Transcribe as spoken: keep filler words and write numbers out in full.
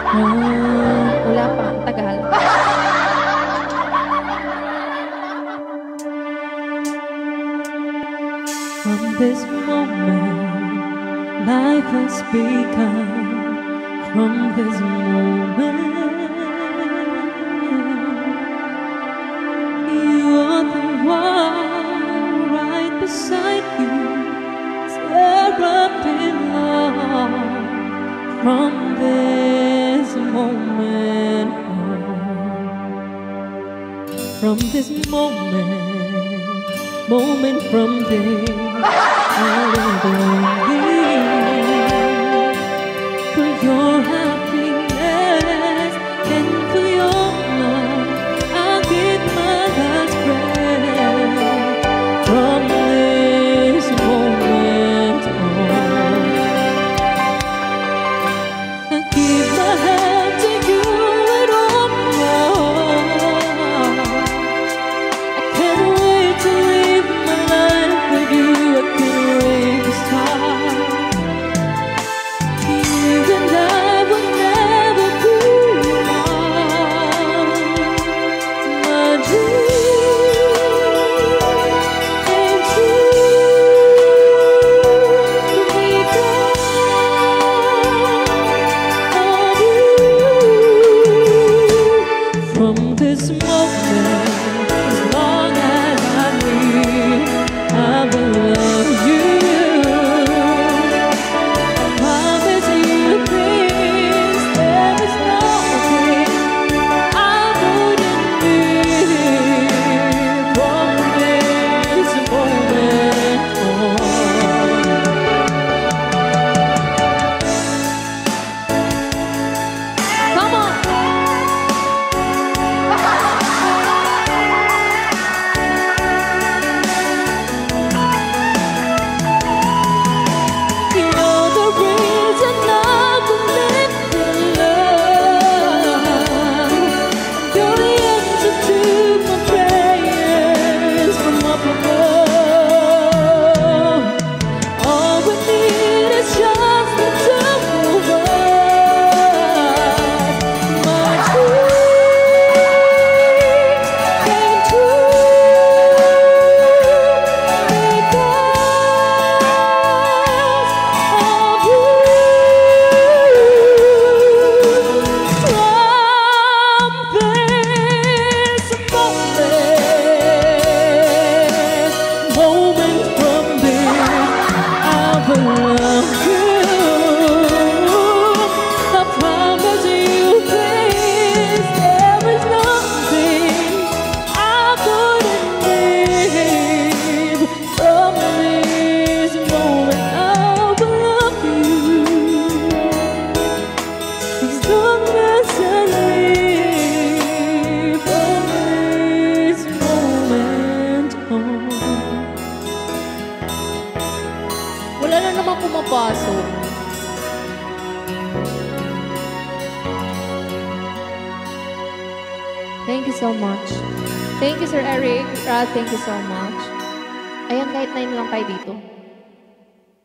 Ah, wala pa, ang tagal. From this moment, life has begun. From this moment, you are the one right beside you, tear up in love. From this moment on, from this moment, moment from day, I will believe for your happiness and for your love. I'll give my last breath. From this moment on, I give my hand to you and all more. I can't wait to live my life with you. I can't wait to start. You and I will never be apart. My dream came true. We got from this moment, as long as I live, I will love you. I promise you this, there is nothing I wouldn't give from this moment on. Come on! You're the reason I believe in love. You're the answer to my prayers from up above. All we need is just the two of us. My dreams came true because of you. From this moment, moment from this, I will love you. I promise you this, there is nothing I couldn't give. From this moment, I will love you. As long as I live, from this moment on. Wala na naman pumapasok. Thank you so much. Thank you, Sir Eric. Rad, thank you so much. Ayan, kahit nine lang kayo dito.